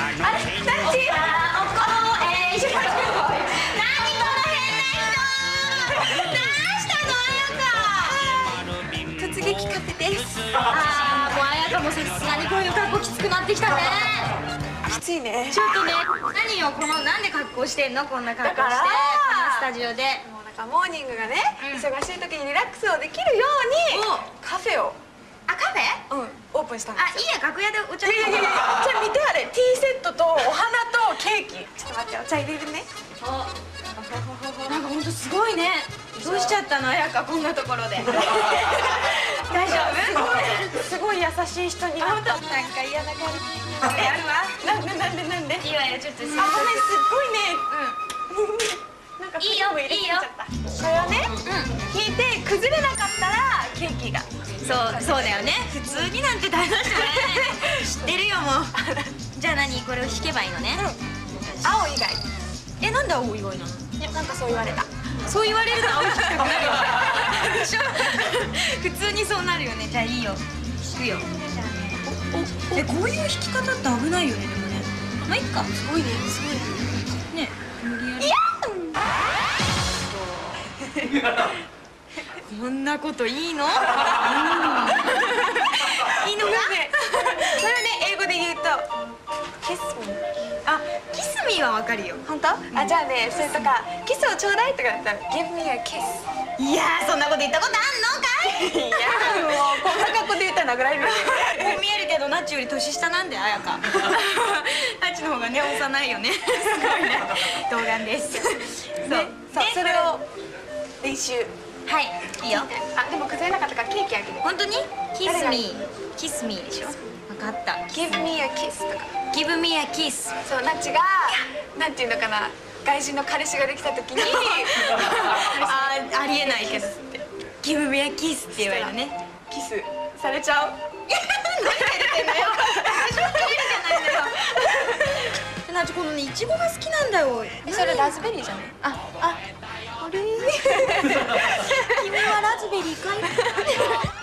あれ、タッチ。突撃カフェです。 もうあやかもさすがにこういう格好きつくなってきたね。 きついね。 ちょっとね、何よこのなんで格好してんの、こんな格好してこのスタジオで。 もうなんかモーニングがね、忙しい時にリラックスをできるようにカフェをカフェオープンしたんですよ。 いいや、楽屋でお茶じゃあ見て、あれティーセットとお花とケーキ。ちょっと待って、お茶入れるね。 なんかほんとすごいね。どうしちゃったの、あやか、こんなところで。大丈夫？ すごい優しい人になった。なんか嫌な感じ。 あるわ。 なんでいいわよ、ちょっと。 ごめん、すっごいね。なんかいいよ、いいよ。これをね、引いて崩れなかったらケーキが。 そうだよね。普通になんて大丈夫ね。知ってるよもう。じゃあ何、これを引けばいいのね。 青以外。 なんで青以外なの？ いや、なんかそう言われた。 そう言われると青引きたくなるよ。でしょ？普通にそうなるよね。じゃあいいよ。引くよ。こういう引き方って危ないよね、でもね。まあいっか。 すごいね、すごいね。 ね、無理やり。こんなこといいの？いいのか？ それね、英語で言うとキスミー。 キスミーはわかるよ。 本当？じゃあね、それとかキスをちょうだいとかだったら Give me a kiss。 いやー、そんなこと言ったことあんのかい？ いやもうこんな格好で言ったら殴られるよね。 こう見えるけどナッチより年下なんで、あやか。ナッチの方がね、幼いよね。すごいね。童顔です。 それを練習。 はい、いいよ。 でも崩れなかったからケーキあげる。 本当に？キスミー、キスミーでしょ。分かった。 Give me a kiss とか。 Give me a kiss。 そう、ナッチがなんていうのかな、外人の彼氏ができた時にありえないけどって Give me a kiss って言われるね。 キスされちゃう。 何が出てんのよ。私もキレるじゃないのよ。ナチ、このね、いちごが好きなんだよ。 それラズベリーじゃない？あれ。 君はラズベリーかい？